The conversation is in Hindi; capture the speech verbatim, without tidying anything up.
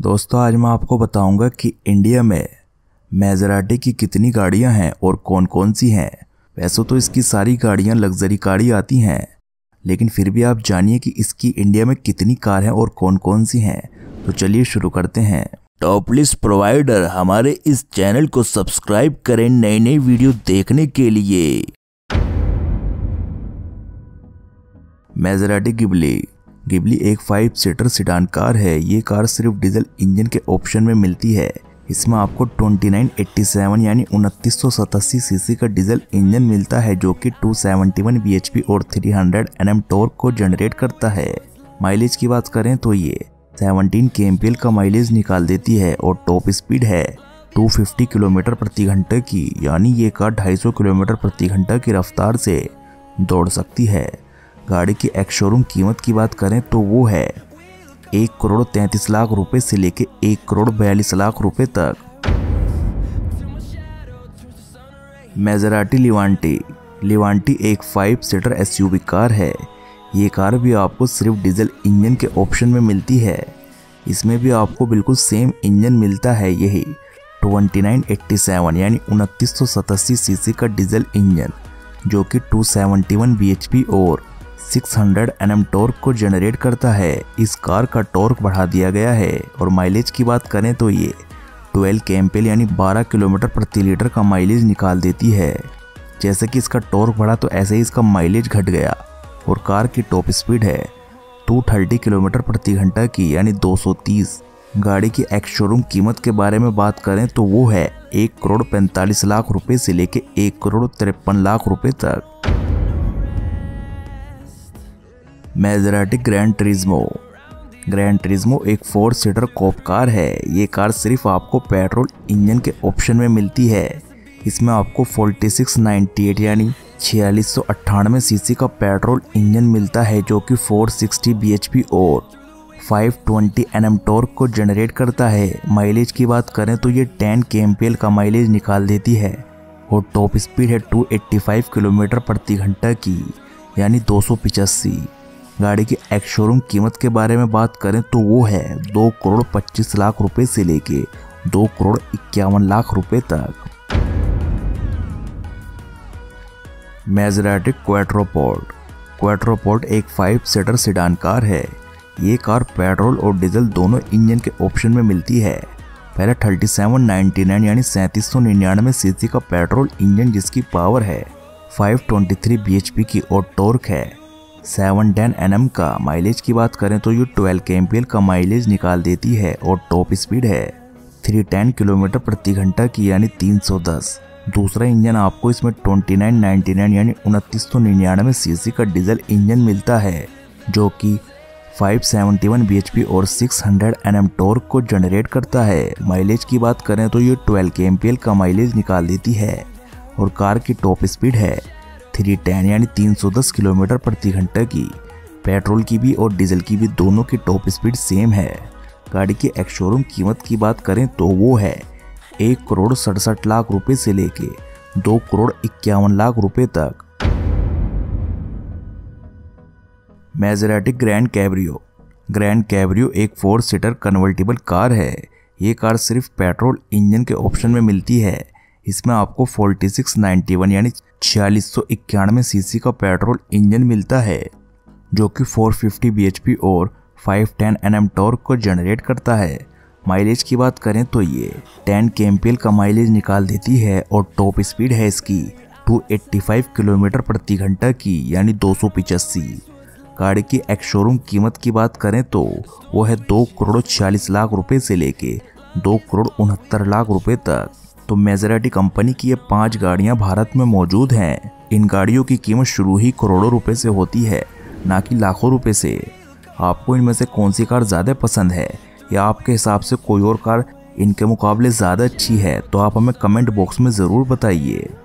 दोस्तों आज मैं आपको बताऊंगा कि इंडिया में मैसेराटी की कितनी गाड़ियां हैं और कौन कौन सी हैं। वैसे तो इसकी सारी गाड़ियां लग्जरी कार ही आती हैं, लेकिन फिर भी आप जानिए कि इसकी इंडिया में कितनी कार हैं और कौन कौन सी हैं। तो चलिए शुरू करते हैं। टॉप लिस्ट प्रोवाइडर हमारे इस चैनल को सब्सक्राइब करें नई नई वीडियो देखने के लिए। मैसेराटी गिबली गिबली एक फाइव सीटर सिडान कार है। ये कार सिर्फ डीजल इंजन के ऑप्शन में मिलती है। इसमें आपको उनतीस सौ सत्तासी यानी उनतीस सौ सतासी सीसी का डीजल इंजन मिलता है जो कि दो सौ इकहत्तर बीएचपी और तीन सौ एनएम टॉर्क को जनरेट करता है। माइलेज की बात करें तो ये सत्रह केएमपीएल का माइलेज निकाल देती है और टॉप स्पीड है दो सौ पचास किलोमीटर प्रति घंटे की, यानी ये कार दो सौ पचास किलोमीटर प्रति घंटे की रफ्तार से दौड़ सकती है। गाड़ी की एक्स शोरूम कीमत की बात करें तो वो है एक करोड़ तैंतीस लाख रुपए से लेके एक करोड़ बयालीस लाख रुपए तक। मैसेराटी लिवांटी लिवांटी एक फाइव सीटर एसयूवी कार है। ये कार भी आपको सिर्फ डीजल इंजन के ऑप्शन में मिलती है। इसमें भी आपको बिल्कुल सेम इंजन मिलता है, यही उनतीस सौ सत्तासी यानी उनतीस सौ सतासी सीसी का डीजल इंजन जो कि दो सौ इकहत्तर बीएचपी और छह सौ एनएम टॉर्क को जनरेट करता है। इस कार का टॉर्क बढ़ा दिया गया है और माइलेज की बात करें तो ये बारह केएमपीएल यानी बारह किलोमीटर प्रति लीटर का माइलेज निकाल देती है। जैसे कि इसका टॉर्क बढ़ा तो ऐसे ही इसका माइलेज घट गया। और कार की टॉप स्पीड है दो सौ तीस किलोमीटर प्रति घंटा की, यानी दो सौ तीस। गाड़ी की एक्स शोरूम कीमत के बारे में बात करें तो वो है एक करोड़ पैंतालीस लाख रुपए से लेके एक करोड़ तिरपन लाख रुपए तक। मैसेराटी ग्रैंड तुरिस्मो ग्रैंड तुरिस्मो एक फोर सीटर कॉप कार है। ये कार सिर्फ आपको पेट्रोल इंजन के ऑप्शन में मिलती है। इसमें आपको छियालीस सौ अट्ठानवे यानी छियालीस सौ अट्ठानवे सीसी का पेट्रोल इंजन मिलता है जो कि चार सौ साठ बीएचपी और पाँच सौ बीस एनएम टॉर्क को जनरेट करता है। माइलेज की बात करें तो ये दस केएमपीएल का माइलेज निकाल देती है और टॉप स्पीड है दो सौ पचासी किलोमीटर प्रति घंटा की, यानी दो सौ पचासी। गाड़ी की एक्स शोरूम कीमत के बारे में बात करें तो वो है दो करोड़ पच्चीस लाख रुपए से लेके दो करोड़ इक्यावन लाख रुपए तक। मैसेराटी क्वाट्रोपोर्ट क्वाट्रोपोर्ट एक फाइव सीटर सिडान कार है। ये कार पेट्रोल और डीजल दोनों इंजन के ऑप्शन में मिलती है। पहले सैंतीस सौ निन्यानवे यानी सैंतीस सौ निन्यानवे सीसी का पेट्रोल इंजन जिसकी पावर है पाँच सौ तेईस बीएचपी की और टॉर्क है सात सौ दस एनएम का। माइलेज की बात करें तो ये बारह केएमपीएल का माइलेज निकाल देती है और टॉप स्पीड है तीन सौ दस किलोमीटर प्रति घंटा की, यानी तीन सौ दस। दूसरा इंजन आपको इसमें उनतीस सौ निन्यानवे यानी उनतीस सौ निन्यानवे सीसी का डीजल इंजन मिलता है जो कि पाँच सौ इकहत्तर बीएचपी और छह सौ एनएम टॉर्क को जनरेट करता है। माइलेज की बात करें तो ये बारह केएमपीएल का माइलेज निकाल देती है और कार की टॉप स्पीड है तीन सौ दस यानी तीन सौ दस किलोमीटर प्रति घंटे की। पेट्रोल की भी और डीजल की भी दोनों की टॉप स्पीड सेम है। गाड़ी की एक्स शोरूम कीमत की बात करें तो वो है एक करोड़ सड़सठ लाख रुपए से लेके दो करोड़ इक्यावन लाख रुपए तक। Maserati Grand Cabrio Grand Cabrio एक फोर सीटर कन्वर्टिबल कार है। ये कार सिर्फ पेट्रोल इंजन के ऑप्शन में मिलती है। इसमें आपको छियालीस सौ इक्यानवे यानी छियालीस सौ इक्यानवे सीसी का पेट्रोल इंजन मिलता है जो कि चार सौ पचास बीएचपी और पाँच सौ दस एनएम टॉर्क को जनरेट करता है। माइलेज की बात करें तो ये दस केएमपीएल का माइलेज निकाल देती है और टॉप स्पीड है इसकी दो सौ पचासी किलोमीटर प्रति घंटा की, यानी दो सौ पचासी। गाड़ी की एक्स शोरूम कीमत की बात करें तो वो है दो करोड़ छियालीस लाख रुपए से लेके दो करोड़ उनहत्तर लाख रुपए तक। तो मैसेराटी कंपनी की ये पांच गाड़ियां भारत में मौजूद हैं। इन गाड़ियों की कीमत शुरू ही करोड़ों रुपए से होती है, ना कि लाखों रुपए से। आपको इनमें से कौन सी कार ज़्यादा पसंद है या आपके हिसाब से कोई और कार इनके मुकाबले ज़्यादा अच्छी है, तो आप हमें कमेंट बॉक्स में ज़रूर बताइए।